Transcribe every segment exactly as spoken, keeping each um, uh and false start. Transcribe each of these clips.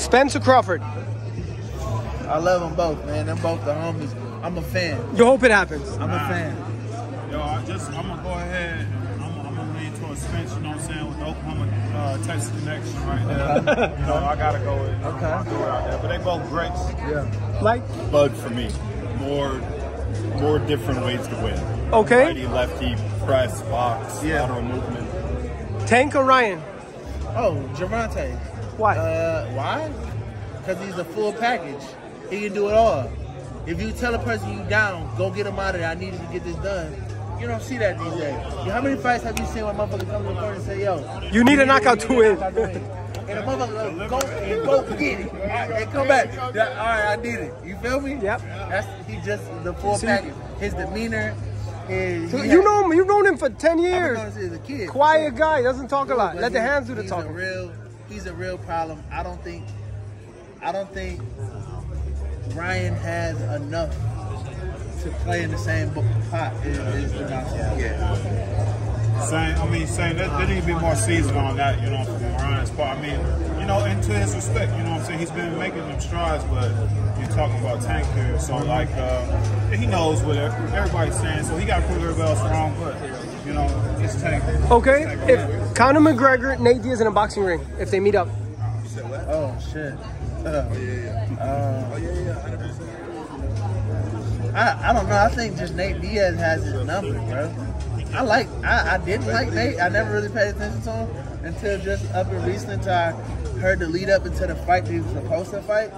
Spence or Crawford? I love them both, man. Them both the homies. I'm a fan. You hope it happens. I'm a fan. Yo, I just, I'm going to go ahead and I'm, I'm going to lean towards Spence, you know what I'm saying, with the Oklahoma uh, Texas connection right there. You know, I got to go with, Okay. I'll go out there. But they both greats. Yeah. Mike? Bud for me. More more different ways to win. Okay. Righty, lefty, press, box, Yeah. lateral movement. Tank or Ryan? Oh, Gervonta. Why? Uh, why? Because he's a full package. He can do it all. If you tell a person you down, go get him out of there. I need you to get this done. You don't see that these days. Yo, how many fights have you seen when motherfuckers come to the court and say, yo, You need a knockout to win. And the motherfucker go and go get it. And come back. All right, I did it. You feel me? Yep. That's he just the full See? package. His demeanor. His, So he you had- know him. You've known him for ten I've been years. knowing since he was a kid. Quiet guy. Doesn't talk a lot. But Let the he- hands do the he's talking. A real, he's a real problem. I don't think. I don't think Ryan has enough to play in the same pot as, as Gervonta. Yeah. Saying, I mean, saying that there need to be more season on that, you know, from Ryan's part. I mean, you know, and to his respect, you know what I'm saying? He's been making them strides, but you're talking about Tank here. So, like, uh, he knows what everybody's saying, so he got to prove everybody else wrong, but, you know, it's Tank. Okay. Tank on If that. Conor McGregor, Nate Diaz in a boxing ring, if they meet up. Oh shit. Uh, oh yeah, yeah. Uh, oh yeah, yeah. I I don't know. I think just Nate Diaz has his number, bro. I like. I, I didn't like Nate. I never really paid attention to him until just up in recent until I heard the lead up into the fight that he was supposed to fight.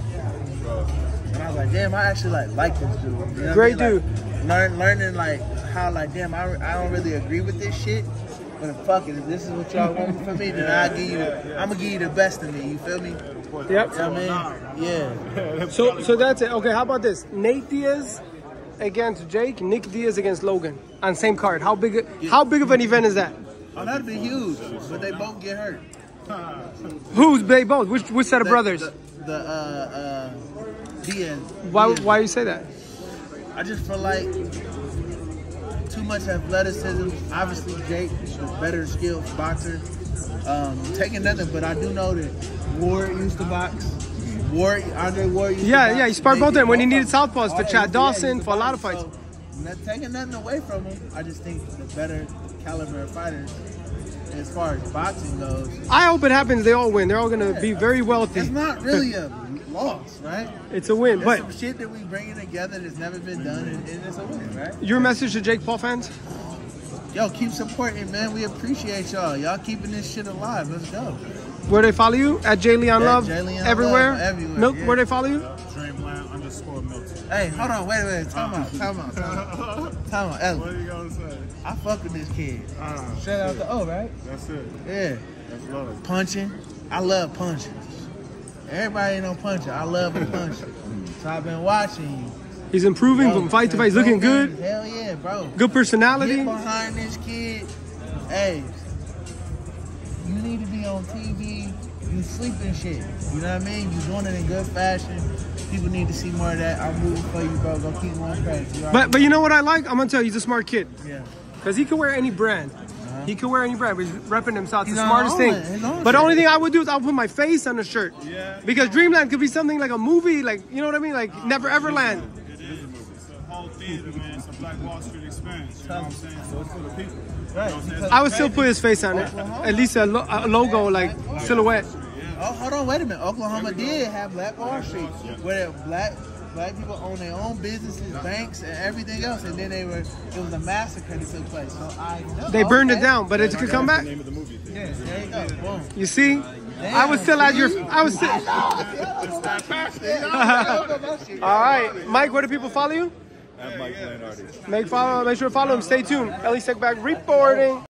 And I was like, damn, I actually like like this dude. You know what Great I mean? dude. Like, learn, learning like how like damn, I, I don't really agree with this shit. But fuck it, if this is what y'all want from me, then I'll give you. I'm gonna give you the best of me. You feel me? Yep. You know what I mean? Yeah. So so that's it. Okay, how about this? Nate Diaz against Jake, Nick Diaz against Logan on same card. How big how big of an event is that? Oh, that'd be huge. But they both get hurt. Who's they both? Which which set of The- brothers? The, the uh, uh, Diaz. Why Diaz. why you say that? I just feel like too much athleticism. Obviously, Jake is a better skilled boxer. Um, taking nothing, but I do know that Ward used to box. Ward, Andre Ward used Yeah, to box. yeah, he sparred both of them when he needed both southpaws of for them. Chad Yeah, Dawson, he used for a to lot of box. fights. So, not taking nothing away from him. I just think the better caliber of fighters, as far as boxing goes, I hope it happens. They all win. They're all gonna be very wealthy. it's not really a loss, right? It's a win. It's But some shit that we bringing together that's never been done, and, and it's a win, right? your message to Jake Paul fans? Yo, keep supporting, man. We appreciate y'all. Y'all keeping this shit alive. Let's go. Where they follow you? At J Leon At Love? J. Leon everywhere? Love, everywhere, Milk, yeah. where they follow you? Dreamland underscore Milton. Hey, hold on. Wait, wait. Time out. Time out. Time out. Time out. What Ellen, are you going to say? I fuck with this kid. Uh, Shout out to O, right? That's it. Yeah. That's love. Punching. I love punching. Everybody ain't no puncher. I love a puncher. So I've been watching you. He's improving Yo, from fight to fight. He's looking good. Hell yeah, bro. Good personality. Get behind this kid. Hey, you need to be on T V. You sleeping shit. You know what I mean? You doing it in good fashion. People need to see more of that. I'm rooting for you, bro. Go keep going crazy. You But but you know what I like? I'm gonna tell you, he's a smart kid. yeah. Because he can wear any brand. He can wear any brand, but he's repping himself. It's He's the on smartest his thing. own, his own But the shit. only thing I would do is I'll put my face on the shirt. Yeah. Because Dreamland could be something like a movie, like, you know what I mean? Like Never Ever Land. It is a movie. It's a whole theater, man. It's a Black Wall Street experience. You know what I'm saying? So it's for the people. Right. You know what I'm saying? I would still put his face on it. At least a, lo a logo, like silhouette. Oh, hold on, wait a minute. Oklahoma did have Black Wall Street, where black black people own their own businesses, banks, and everything else, and then they were it was a massacre that took place. So I know. They burned it Okay. down, but it could come back. Name of the movie. Thing. Yeah, there you go. Boom. You see? I was still at your. I was still. All right, Mike. Where do people follow you? At Mike Lanardi. Make follow. Make sure to follow him. Stay tuned. Ellie Seckback reporting.